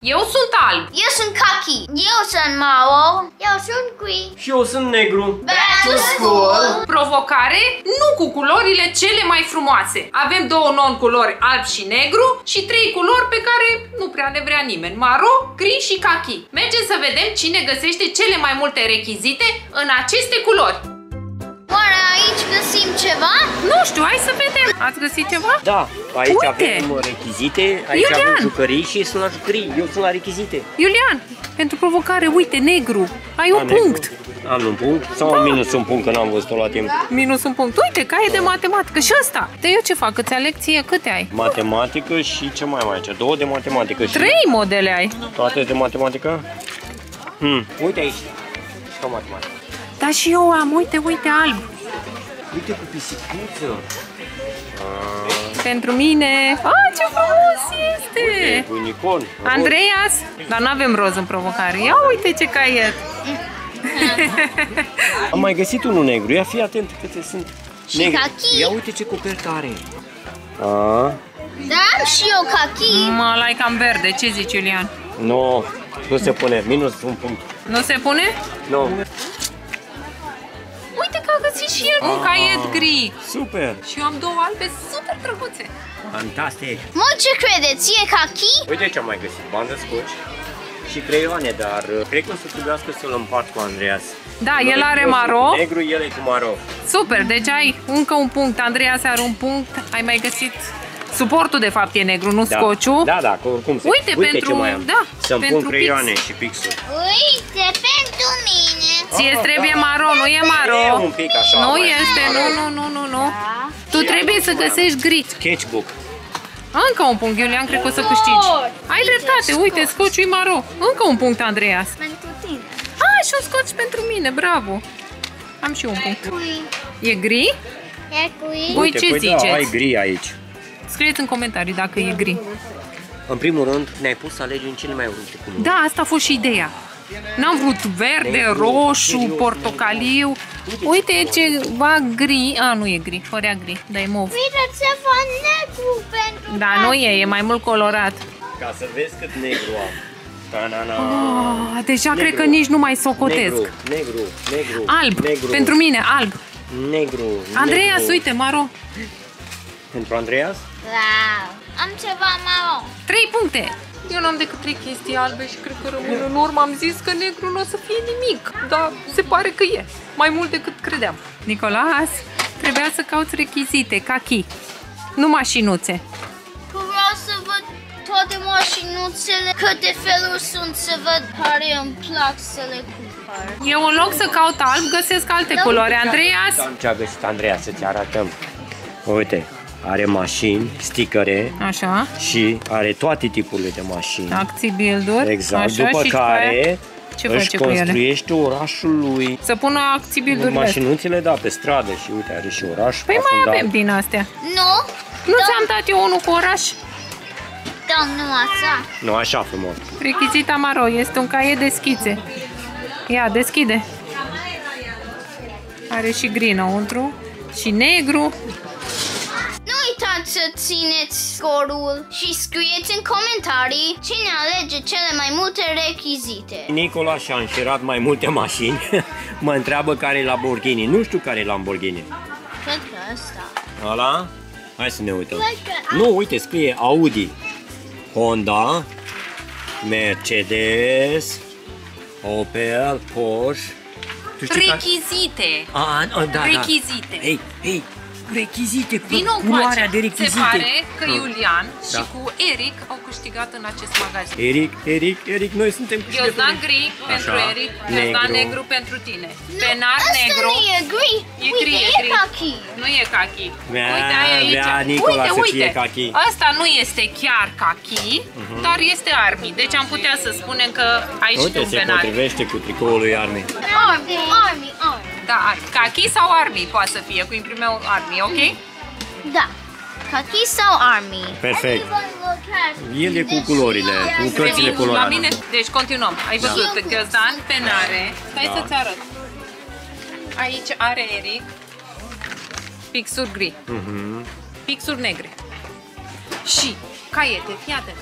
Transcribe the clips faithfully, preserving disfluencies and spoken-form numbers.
Eu sunt alb. Eu sunt khaki. Eu sunt maro. Eu sunt gri. Și eu sunt negru. Back to school. Provocare, nu cu culorile cele mai frumoase. Avem două non-culori, alb și negru, și trei culori pe care nu prea le vrea nimeni. Maro, gri și khaki. Mergem să vedem cine găsește cele mai multe rechizite în aceste culori. Oare aici găsim ceva? Nu știu, hai să vedem. Ați găsit ceva? Da, aici Uite. avem rechizite, aici Iulian. avem jucării și sunt la jucării. Eu sunt la rechizite. Iulian, pentru provocare, uite, negru. Ai un negru. punct. Am un punct sau am minus un punct, că n-am văzut-o la timp. Minus un punct. Uite, caie de matematică și ăsta. De eu ce fac? Îți ia lecție? Câte ai? Matematică și ce mai am aici? Două de matematică și... Trei modele ai. Toate de matematică? Hmm. Uite aici. Ca matematică. Da, și eu am. Uite, uite, alb. Uite cu pisicuță. Pentru mine. A, ce frumos este! Unicorn. Andreas, dar nu avem roz în provocare. Ia uite ce caiet. Am mai găsit unul negru. Ia fii atent câte sunt. Și negri. khaki. Ia uite ce copertă are. A. Da, am și eu khaki. Mă, like cam verde. Ce zici, Iulian? Nu, nu se pune. Minus un punct. Nu se pune? Nu. Uite că a găsit și el un caiet gri. Super. Și eu am două albe super drăguțe. Fantastic. Mă, ce credeți? E khaki? Uite ce am mai găsit. Bandă scoci și creioane, dar cred că o să trebuiască să-l împart cu Andreas. Da, el are Eu sunt maro. cu negru, el e cu maro. Super, deci ai încă un punct. Andreea are un punct. Ai mai găsit... Suportul de fapt e negru, nu Da. scociu. Da, da, că oricum se... Uite, Uite pentru- ce mai am. da, Să-mi pentru pun creioane pix. și pixuri. Uite, pentru mine. Ție îți trebuie maro, nu e maro. E un pic așa, Nu mai este, maro. nu, nu, nu, nu, nu. Tu trebuie să găsești gri. Sketchbook. Încă un punct, Iulian, cred că o să câștigi. Ai dreptate, uite, scociu-i maro. Încă un punct, Andreas. Pentru tine. Ah, și un scoci pentru mine, bravo. Am și un punct. Cui? E gri? E cui? Voi Uite, ce păi ziceți? Da, ai gri aici. Scrieți în comentarii dacă e gri. În primul rând, ne-ai pus să alegem cele mai urâte culori. Da, asta a fost și ideea. N-am vrut verde, Negru, roșu, serios, portocaliu. Uite, e ceva gri. A, nu e gri, părea gri, dar e mov. Uite ceva negru pentru Da, nu e, e mai mult colorat. Ca să vezi cât negru am. Ta-na-na. Oh, deja Negru. cred că nici nu mai socotesc. Negru, negru, negru. Alb, negru, pentru mine, alb. Negru, Andreas, negru. uite, maro. Pentru Andreas? Wow. Am ceva maro. Trei puncte. Eu n-am decât trei chestii albe și cred că rămân în urmă. Am zis că negru nu o să fie nimic, dar se pare că e. Mai mult decât credeam. Nicolas, trebuia să cauți rechizite, khaki, nu mașinuțe. Vreau să văd toate mașinuțele, câte feluri sunt, să văd care îmi plac să le cumpăr. Eu în loc să caut alb, găsesc alte culori. Andreas? Ce a găsit Andreea, să-ți arătăm. Uite, are mașini, sticăre Așa. și are toate tipurile de mașini. Acții build-uri. Exact, Așa, după și care ce își face cu ele? construiește orașul lui. Să pună acții build-urile. Mașinuțele, da, pe stradă și uite, are și oraș. Păi mai afundat. avem din astea. Nu? Nu ți-am dat eu unul cu oraș? Da, nu așa. Nu, așa frumos. Rechizita maro, este un caiet de schițe. Ia, deschide. Are și gri înăuntru și negru. Nu uitați să țineți scorul și scrieți în comentarii cine alege cele mai multe rechizite. Nicola și-a înșirat mai multe mașini. Mă întreabă care e Lamborghini. Nu știu care e Lamborghini. Cred că ăsta. Ăla? Hai să ne uităm. Cred că- Nu, uite, scrie Audi, Honda, Mercedes, Opel, Porsche. Tu știi care- Rechizite. A, a, da, da. Rechizite. Ei, ei, rechizite, cu Vino culoarea încoace. de rechizite. Se pare că Ah. Iulian și Da. cu Eric au câștigat în acest magazin. Eric, Eric, Eric, noi suntem Eu câștigători. îți dam gri pentru Așa, Eric, eu îți dam negru. negru pentru tine. Penar Ăsta negru. nu e gri. E Uite, gri, e e gri. khaki. Nu e khaki. Vrea- Uite, ai aici. vrea Nicola uite, să uite. fie khaki. Asta nu este chiar khaki, dar este army. Deci am putea să spunem că ai și Uite, tu un se penar. potrivește cu tricoul lui Armi. Army, army, army. Da, khaki sau army poate să fie, cu imprimeul army, ok? Da. Khaki sau army? Perfect. El e cu culorile, cu cărțile Revin la colorate. mine. Deci continuăm. Ai văzut pe Ghiozdan, penare. Stai Da. să-ți arăt. Aici are Eric pixuri gri, Mhm. pixuri negre și caiete, fii atent.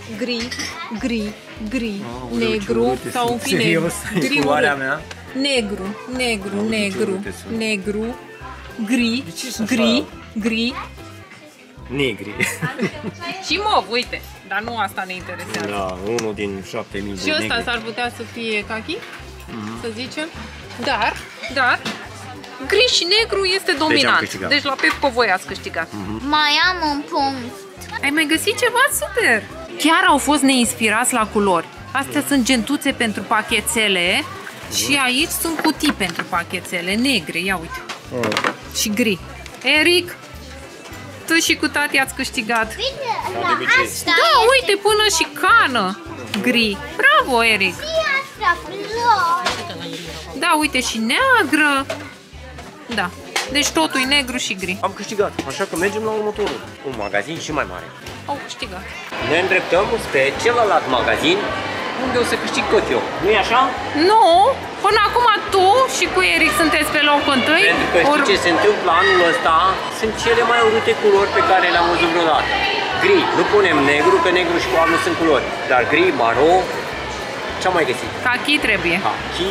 gri, gri, gri, Aoleu, ce negru urâte sau în sunt. fine, Serios? gri Culoarea urât. mea? Negru, negru, Aoleu, ce negru, urâte sunt. negru, gri, De ce sunt gri, așa? gri Negri. și mov, uite. Dar nu asta ne interesează. Da, unul din șapte mii de Și ăsta negri. s-ar putea să fie kaki, Mhm. să zicem. Dar, dar, gri și negru este dominant. câștigat. Deci la pe voi ați câștigat. Mai am un punct. Ai mai găsit ceva super? Chiar au fost neinspirați la culori. Astea sunt gentuțe pentru pachețele și aici sunt cutii pentru pachețele negre. Ia uite. Mm. Și gri. Eric, tu și cu tati ați câștigat. Bine, de obicei. asta Da, este. uite, până și cană gri. Bravo, Eric. Și asta, flori. Da, uite, și neagră. Da. Deci totul e negru și gri. Am câștigat, așa că mergem la următorul. Un magazin și mai mare. Au câștigat. Ne îndreptăm spre celălalt magazin, unde o să câștig tot eu. Nu-i așa? Nu, până acum tu și cu Eric sunteți pe locul întâi. Pentru că știi ce se întâmplă anul ăsta? Sunt cele mai urâte culori pe care le-am văzut vreodată. Gri, nu punem negru, că negru și cu alb nu sunt culori. Dar gri, maro, ce-am mai găsit? Kaki trebuie. Kaki.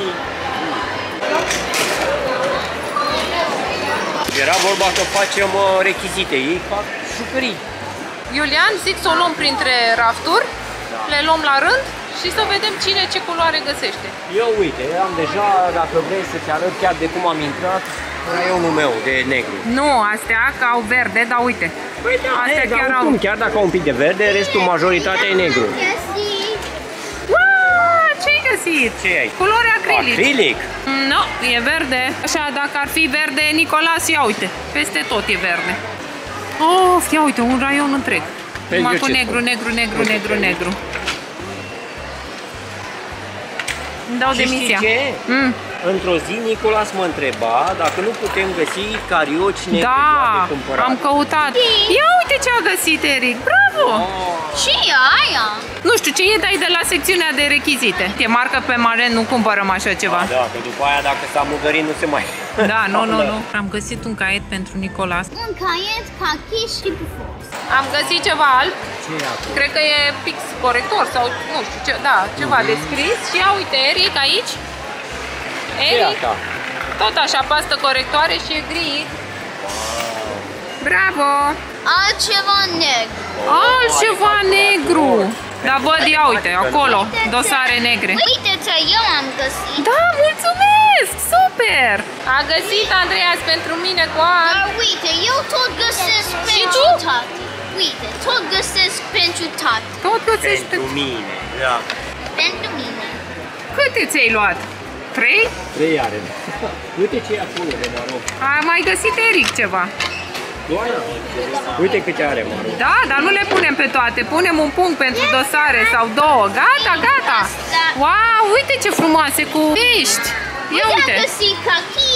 Era vorba că facem uh, rechizite, ei fac jucării. Iulian, zic să o luăm printre rafturi, le luăm la rând și să vedem cine ce culoare găsește. Eu, uite, am deja, dacă vrei să-ți arăt chiar de cum am intrat, raionul meu de negru. Nu, astea că au verde, dar uite. Păi da, Astea e, dar chiar au- oricum, chiar dacă au un pic de verde, restul majoritatea e negru. Găsit. Uaa, ce-ai găsit? Ce ai? Culori acrilic. Acrilic? Nu, e verde. Așa, dacă ar fi verde, Nicolas, ia uite, peste tot e verde. Of, ia uite, un raion întreg. Vezi Numai eu cu ce negru, spun. negru, negru, Uite, negru, uite. negru. Îmi dau Și știi demisia. ce? Mm. Într-o zi, Nicolas mă întreba dacă nu putem găsi carioci negri doar Da, de cumpărat. am căutat. Ia uite ce a găsit Eric, bravo! Oh. Și aia. Nu știu ce e, dar e de la secțiunea de rechizite. E marcă pe mare, nu cumpărăm așa ceva. Da, că după aia dacă s-a murdărit nu se mai... Da, nu, nu, nu. Am găsit un caiet pentru Nicolas. Un caiet, kaki și bufos. Am găsit ceva alb. Ce e acolo? Cred că e pix corector sau nu știu ce, da, ceva de scris. Și ia uite, Eric aici. Ce e Eric, asta? tot așa, pastă corectoare și e gri. Bravo! Altceva negru. Altceva negru. Dar văd, ia uite, acolo, dosare negre. Uite ce eu am găsit. Da, mulțumesc! Super! A găsit Andreas pentru mine cu alb. Dar uite, eu tot găsesc pentru tu? tati. Uite, tot găsesc pentru tati. Tot găsești Pentru pe... mine, da. Pentru mine. Câte ți-ai luat? Trei? Trei are. Uite ce e acolo de maro. A mai găsit Eric ceva. Doamna, uite câte are maro. Da, dar nu le punem pe toate. Punem un punct pentru dosare sau două. Gata, gata. Asta. Wow, uite ce frumoase cu pești. Ia Uite, am uite. găsit kaki.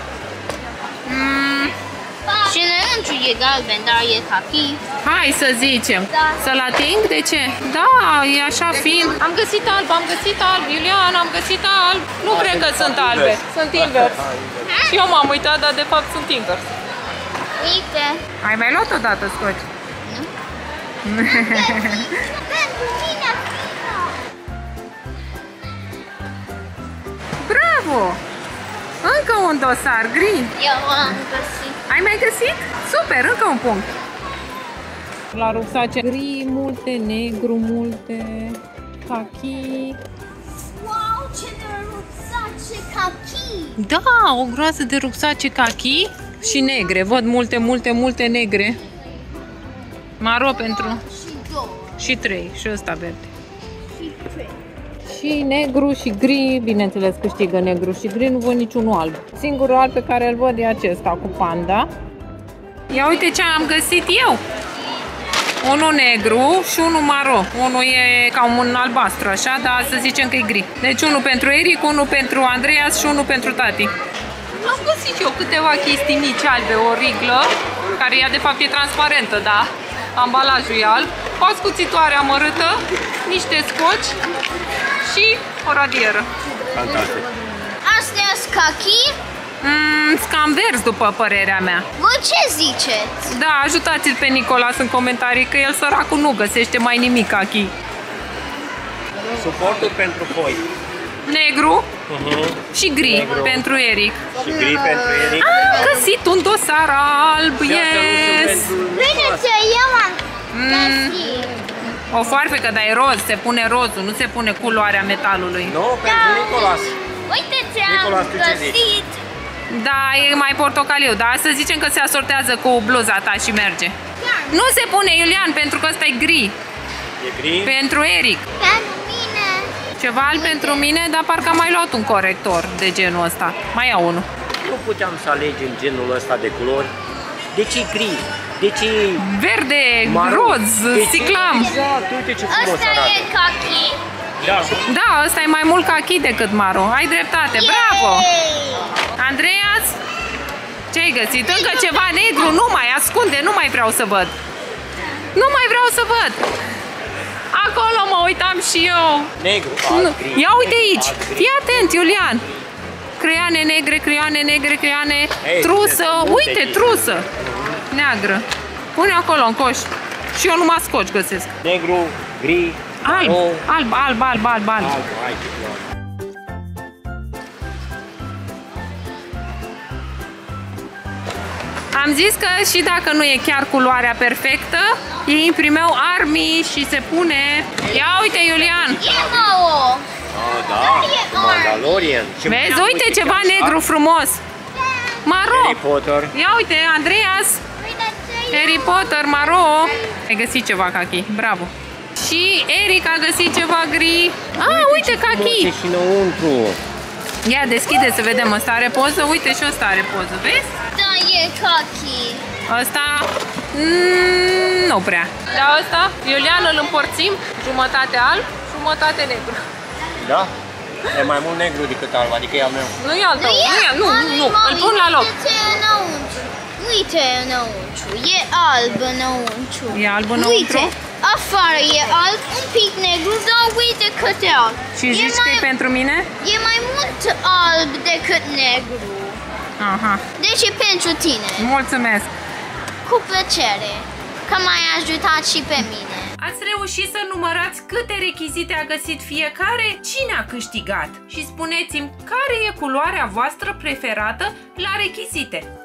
Mm, Și înăuntru e galben, dar e kaki. hai să zicem. Da. Să-l ating? De ce? Da, e așa fin. Am găsit alb, am găsit alb. Iulian, am găsit alb. Nu cred că sunt albe. Sunt invers. Și eu m-am uitat, dar de fapt sunt invers. Uite. Ai mai luat odată scoci? Nu? Pentru mine, Fina. Bravo! Încă un dosar gri. Eu am găsit. Ai mai găsit? Super, încă un punct. La rucsace gri, multe, negru, multe, kaki. Wow, ce de rucsace kaki. Da, o groază de rucsace kaki și negre. Văd multe, multe, multe negre. Maro pentru... Și două. Și trei. Și ăsta verde. Și trei. Și negru și gri, bineînțeles câștigă negru și gri, nu văd niciunul alb. Singurul alb pe care îl văd e acesta cu panda. Ia uite ce am găsit eu! Unul negru și unul maro. Unul e ca un albastru așa, dar să zicem că e gri. Deci unul pentru Eric, unul pentru Andreas și unul pentru tati. Am găsit eu câteva chestii mici albe, o riglă, care ea de fapt e transparentă, da? Ambalajul e alb, o ascuțitoare amărâtă, niște scoci și o radieră. Fantastic. Astea sunt kaki Mm, cam vers, după părerea mea. Voi ce ziceți? Da, ajutați-l pe Nicolas în comentarii, că el săracul nu găsește mai nimic aici. Suportul pentru foi. Negru Uh-huh. și gri Negru. pentru Eric. Și gri pentru Eric. Am găsit un dosar alb, Și astea nu sunt yes! pentru Vedeți, eu am Mm, găsit. o foarfecă, dar e roz, se pune rozul, nu se pune culoarea metalului. Nu, pentru Nicolas. Uite ce am Nicolas, tu ce zici? găsit. Da, e mai portocaliu, dar să zicem că se asortează cu bluza ta și merge. Chiar. Nu se pune, Iulian, pentru că ăsta e gri. E gri? Pentru Eric. Pentru mine. Ceva alb pentru mine, dar parcă am mai luat un corector de genul ăsta. Mai iau unul. Nu puteam să alegem genul ăsta de culori. De ce gri? De ce Verde, maro? roz, De ce- siclam. Exact, uite ce frumos Asta arată. e kaki. Da, Da, ăsta e mai mult cachi decât maro. Ai dreptate, bravo! Yay! Andreas, ce-ai găsit? Încă ceva negru, nu mai ascunde, nu mai vreau să văd. Nu mai vreau să văd. Acolo mă uitam și eu. negru, Nu. alb, gri. Ia uite negru, aici, alb, gri. fii atent, Iulian. Creioane negre, creioane negre, creioane Ei, trusă, sunt multe uite, aici. trusă, neagră. Pune acolo în coș. Și eu numai scoci găsesc. Negru, gri, Alb, maro, alb, alb, alb, alb, alb. alb, hai ce frumos. Am zis că și dacă nu e chiar culoarea perfectă, ei imprimeau armii și se pune... Ia uite, Iulian! E nouă. Ah, da, E Mandalorian. Și Vezi, uite uite ce ceva așa. negru frumos! Maro! Harry Potter. Ia uite, Andreas! Uite ce e. Harry Potter, Maro! Ai găsit ceva cachi, bravo! Și Eric a găsit ceva gri. Ah, uite cachi! Și înăuntru. Ia, deschide să vedem, ăsta are poză? Uite și ăsta are poză, vezi? Da, e kaki. Ăsta... Mm, nu prea. Dar ăsta, Iulian, îl împărțim jumătate alb, jumătate negru. Da? E mai mult negru decât alb, adică e al meu. Nu e al tău, nu e, nu, Mami, nu, mami, îl pun la loc. Uite ce e înăuntru. Uite înăuntru. E alb înăuntru. E alb înăuntru? Uite, afară e alb, un pic negru, dar uite cât e alb. Și e zici mai, că e pentru mine? E mai mult alb decât negru. Aha, Deci e pentru tine. mulțumesc. Cu plăcere. Că m-ai ajutat și pe mine. Ați reușit să numărați câte rechizite a găsit fiecare? Cine a câștigat? Și spuneți-mi care e culoarea voastră preferată la rechizite.